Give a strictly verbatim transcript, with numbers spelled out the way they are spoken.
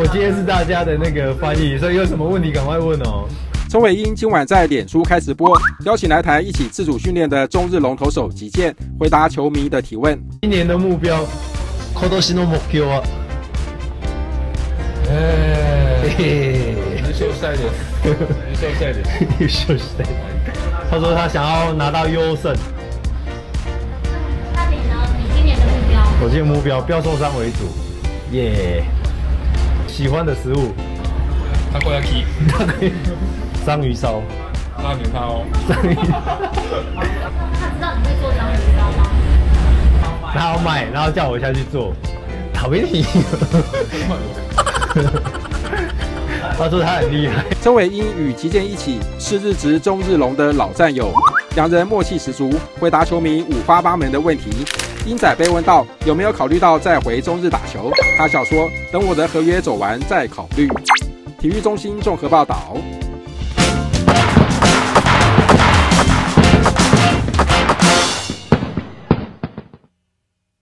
我今天是大家的那个翻译，所以有什么问题赶快问哦。 钟伟英今晚在脸书开直播，邀请来台一起自主训练的中日龙投手击剑，回答球迷的提问。 今年的目标，今年の目標は。 えー、優勝したいです。優勝したいです。 優勝したい。他说他想要拿到优胜。 那你呢？你今年的目标？ 我今年目标不要受伤为主。耶、yeah 。喜欢的食物。 たこ焼き。 たこ焼き。章鱼烧。 拉面汤。 章鱼。 他知道你会做章鱼烧吗？ 他要买，然后叫我下去做。讨厌你。他说他很厉害。 钟伟英与击剑一起是日职中日龙的老战友，两人默契十足，回答球迷五花八门的问题。英仔被问到有没有考虑到再回中日打球，他笑说等我的合约走完再考虑。体育中心综合报道。